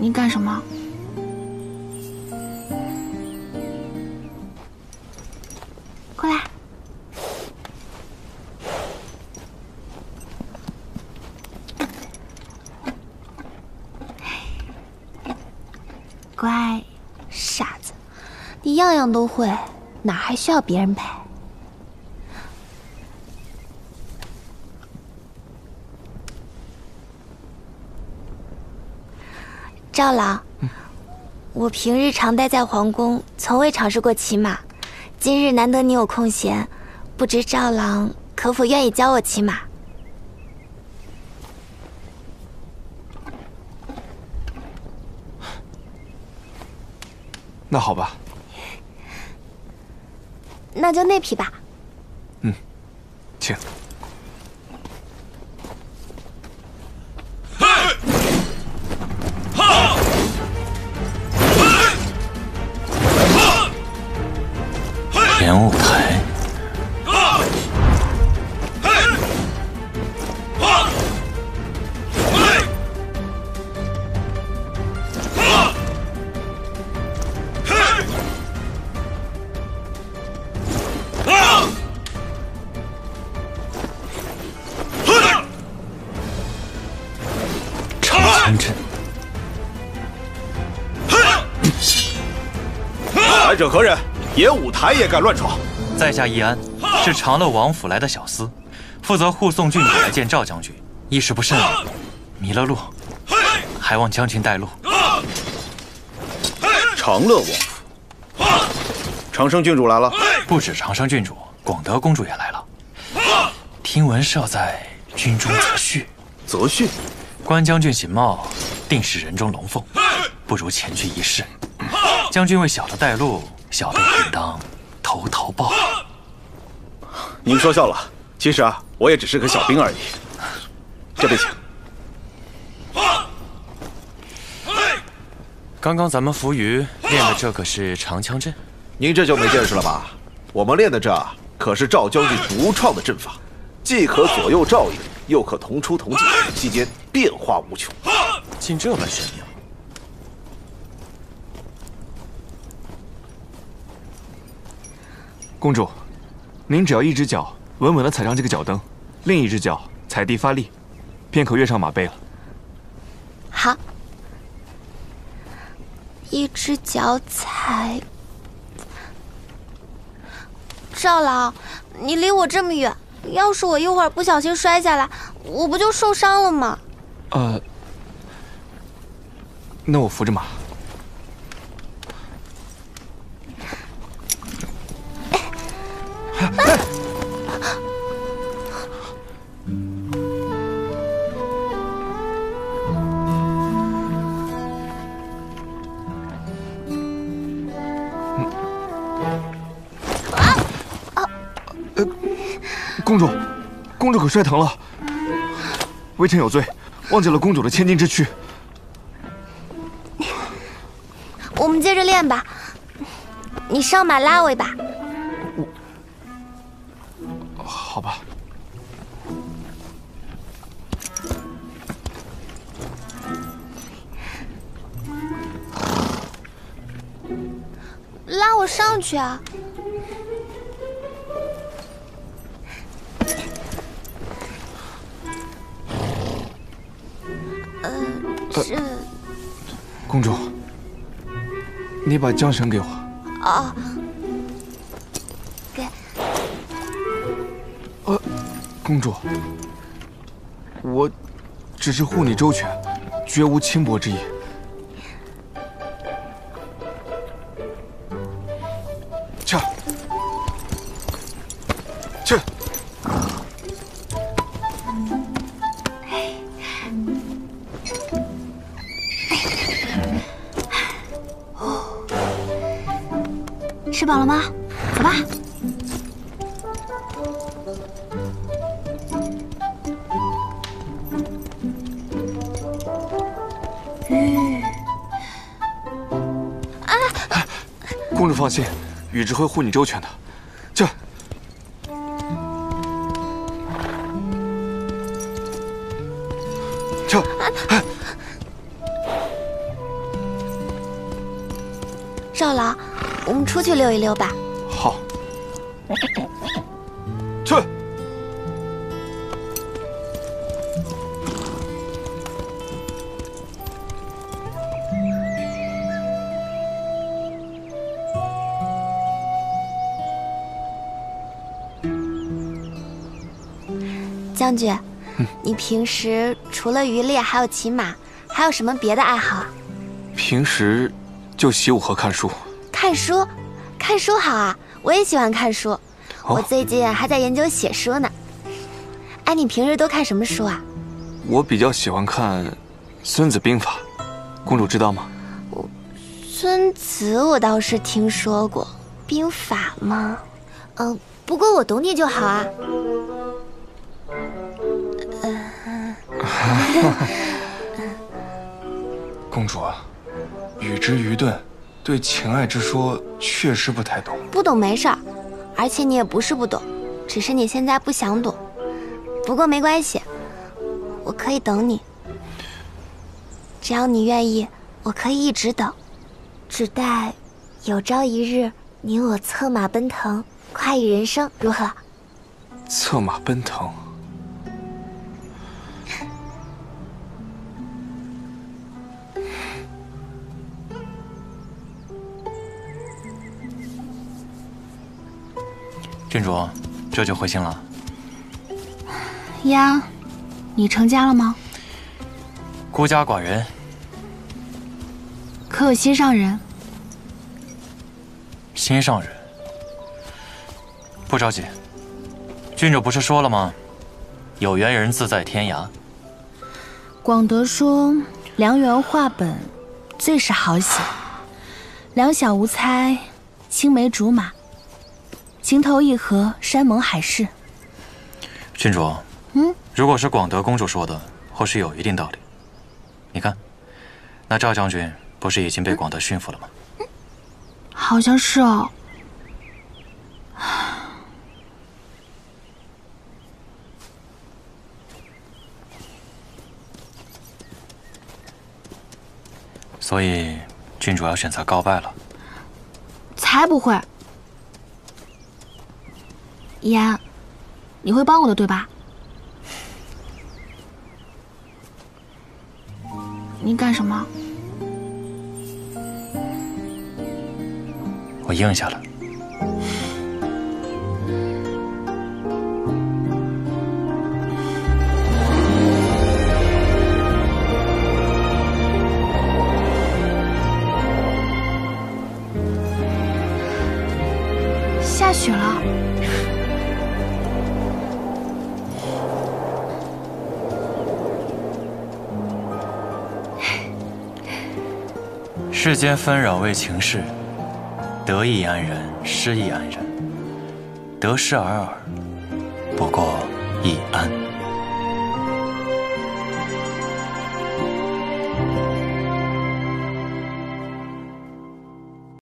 你干什么？过来。乖，傻子，你样样都会，哪还需要别人陪？赵郎，我平日常待在皇宫，从未尝试过骑马。今日难得你有空闲，不知赵郎可否愿意教我骑马？ 那好吧， 那就那匹吧。 请。 演舞台。长枪阵。 来者何人？演武台也敢乱闯！ 在下易安，是长乐王府来的小厮，负责护送郡主来见赵将军。一时不慎迷了路，还望将军带路。 长乐王府，长生郡主来了。 不止长生郡主，广德公主也来了。听闻是要在军中择婿。 择婿？ 关将军形貌，定是人中龙凤，不如前去一试。将军为小的带路，小的也应当投桃报。 您说笑了，其实啊，我也只是个小兵而已。这边请。 刚刚咱们扶余练的这可是长枪阵， 您这就没见识了吧？我们练的这可是赵将军独创的阵法，既可左右照应，又可同出同进，期间变化无穷。 竟这般玄妙。 公主，您只要一只脚稳稳地踩上这个脚蹬，另一只脚踩地发力，便可跃上马背了。 好，一只脚踩。赵郎，你离我这么远，要是我一会儿不小心摔下来，我不就受伤了吗？ 那我扶着马。公主，公主可摔疼了。微臣有罪，忘记了公主的千金之躯。 我们接着练吧，你上马拉我一把。 好吧。 拉我上去啊！是。 公主，你把缰绳给我。 哦。给。 公主，我只是护你周全，绝无轻薄之意。去，去。吃饱了吗？走吧。公主放心，雨之会护你周全的。去。去。 赵郎，我们出去溜一溜吧。 好，去。 将军，你平时除了渔猎，还有骑马，还有什么别的爱好啊？ 平时就习武和看书。 看书，看书好啊，我也喜欢看书。我最近还在研究写书呢。哎，你平时都看什么书啊？ 我比较喜欢看《孙子兵法》，公主知道吗？ 孙子我倒是听说过，兵法吗？不过我懂你就好啊。 公主啊，语之愚钝，对情爱之说确实不太懂。 不懂没事儿，而且你也不是不懂，只是你现在不想懂。不过没关系，我可以等你。只要你愿意，我可以一直等，只待有朝一日你我策马奔腾，快意人生，如何？ 策马奔腾。 郡主，这就回信了。 呀，你成家了吗？ 孤家寡人。 可有心上人？ 心上人？不着急。郡主不是说了吗？有缘人自在天涯。 广德说，良缘画本，最是好喜。两小无猜，青梅竹马。情投意合，山盟海誓。 郡主，如果是广德公主说的，或许有一定道理。你看，那赵将军不是已经被广德驯服了吗？ 好像是哦。 所以，郡主要选择告白了。 才不会。言，你会帮我的，对吧？你干什么？ 我应下了。 下雪了。 世间纷扰为情事，得意安然，失意安然，得失尔尔，不过一安。